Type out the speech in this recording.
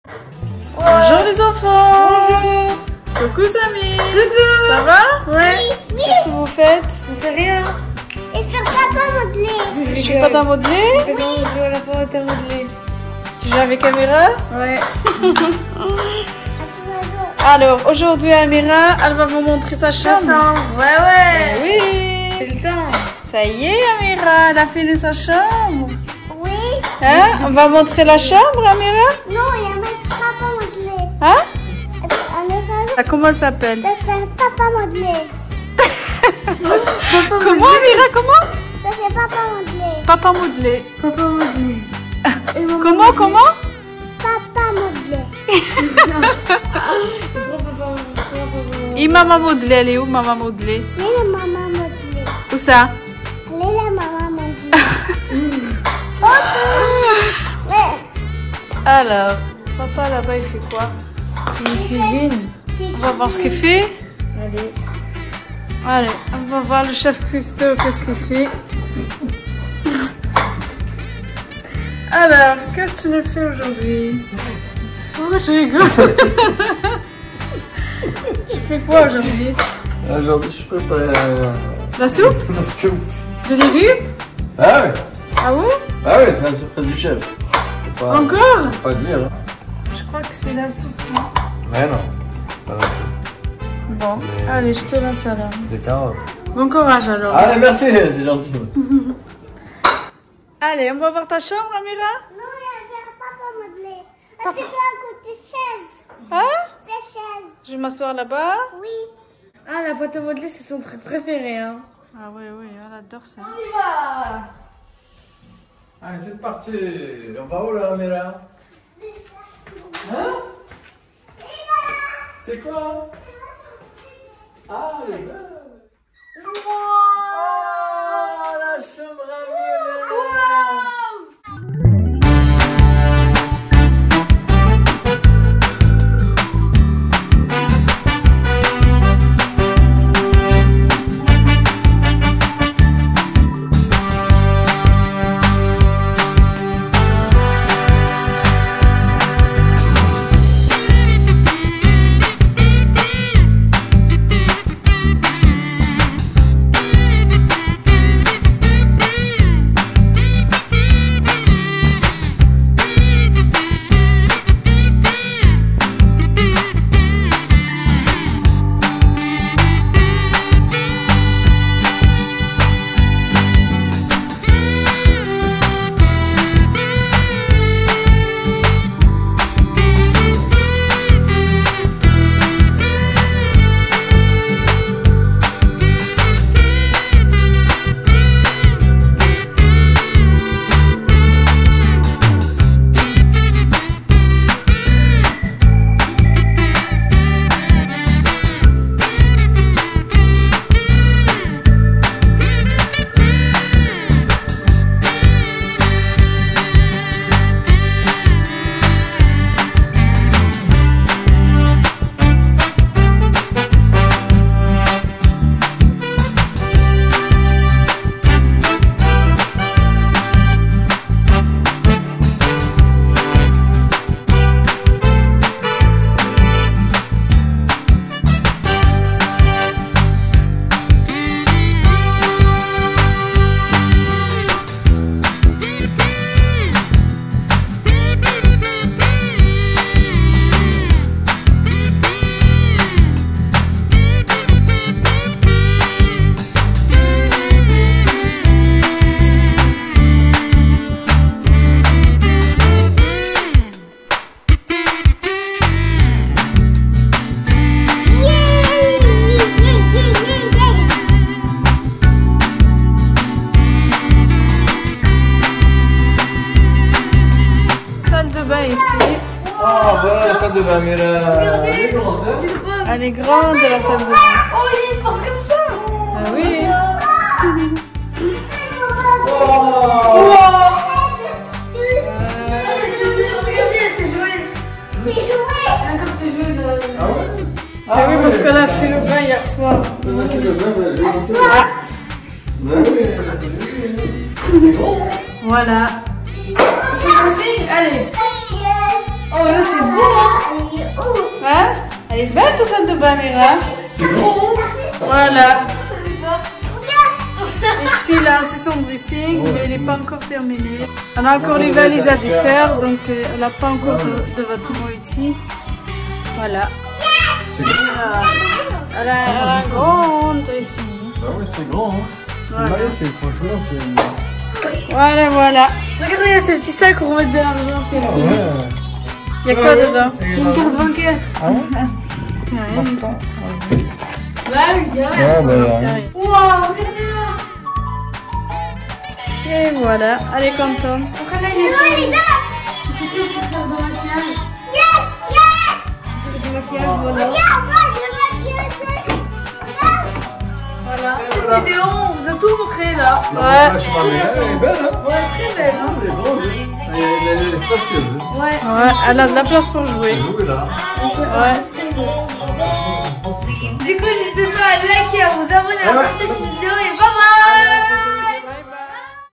Bonjour les enfants. Bonjour. Coucou Samy. Coucou. Ça va? Ouais. Qu'est-ce que vous faites? On fait rien. Et sur papa modelé. Je suis pas à modeler. On joue à la pâte à modeler. Tu joues avec Amira? Ouais. Alors aujourd'hui Amira, elle va vous montrer sa chambre. Ouais. Oui. C'est le temps. Ça y est Amira, elle a fini sa chambre. Oui. Hein? On va montrer la chambre Amira? Non, il y a même papa modelé. Hein? Ça Comment elle s'appelle? c'est papa modelé. Comment Amira? Comment? Ça c'est papa modelé. Papa modelé. Papa modelé. Comment? Papa modelé. Et maman modelé, elle est où maman modelé? Elle est la maman modelé. Où ça? Elle est la maman modelé. Alors, papa là-bas il fait quoi? Une cuisine. On va voir ce qu'il fait. Allez. Allez, on va voir le chef Christo, qu'est-ce qu'il fait. Alors, qu'est-ce que tu nous fais aujourd'hui? Oh, je rigole. Tu fais quoi aujourd'hui? Aujourd'hui, je prépare La soupe? la soupe. De légumes? Ah ouais? Ah ouais? Ah ouais, c'est la surprise du chef. Faut pas, Encore? faut pas dire. Hein. Je crois que c'est la soupe. Non? Mais non, pas la soupe. Bon, Mais- allez, je te laisse alors. C'est des carottes. Bon courage alors. Allez, merci, c'est gentil. Allez, on va voir ta chambre, Amira? Non, il y a un papa modelé. Ah, c'est toi à côté chaise. Hein? C'est chaise. Je vais m'asseoir là-bas. Oui. Ah, la pâte à modeler, c'est son truc préféré. Hein. Ah oui, elle adore ça. On y va. Allez, c'est parti. On va où là, Amira? Hein? C'est quoi? Ah, elle est belle. Oh, la chambre à Amira. Oh, voilà la salle de bain, Amira. Regardez. Elle est grande, hein? Tu crois? Elle est grande la salle de bain. Oh, il y a une porte comme ça. Ah oui. Oh. Regardez, c'est joué. C'est joué. Encore c'est joué. Ah ouais? Ah oui, parce qu'elle a fait le bain hier soir. On a fait le bain, bah, j'ai vu ça. Bah oui, c'est grand. Voilà. C'est possible. Allez. Yes. Oh, Oh là c'est beau hein. Elle est où? Hein? Elle est belle ta salle de bain, Mira. C'est grand. Voilà. Ici, là, c'est son dressing, mais il n'est pas encore terminé. On a encore les valises à défaire, donc elle n'a pas encore de vêtements ici. Voilà. C'est grand. Elle a un grand dressing. Ah oui, c'est grand. Hein. Voilà. C'est magnifique, franchement. C'est... Voilà, voilà. Regardez, il y a ces petits sacs qu'on remet dedans. C'est Ah ouais. Il y a quoi dedans? une carte bancaire. Ah ouais? Rien du tout. Ouais, il y a rien. Ah bah Rien. Wow, regardez là. Et voilà, elle est contente. Regardez là, il y a Les gars! c'est tout pour faire de maquillage. Yes! Yes! Faire du maquillage, voilà. Regarde, moi, je vais Voilà. Cette vidéo, on vous a tout montré là. Ouais. Elle est belle, hein? Ouais, très belle. Hein. Elle est grande. Elle est spacieuse. Ouais. Ouais, elle a de la place pour jouer. Elle joue là. Ouais. Du coup, n'hésitez pas à liker, à vous abonner, à partager cette vidéo et